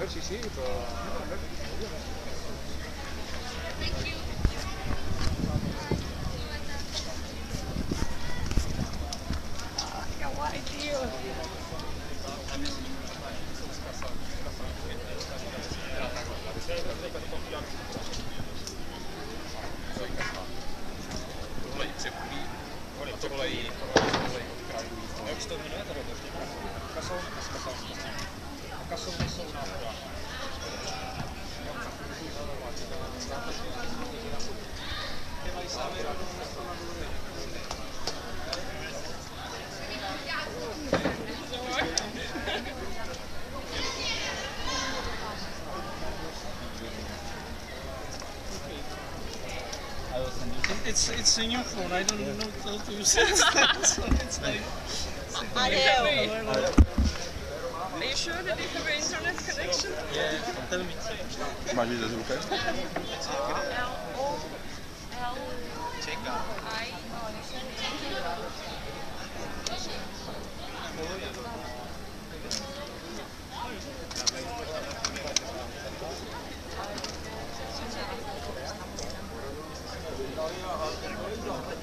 sí, sí, però... Que guai, tio! It's a new phone. I don't know how to use it. So it's like. Adeu! Are you sure that you have an internet connection? Yeah, tell me. Maar wie dat ook, hè? L-O-L-I... Ja,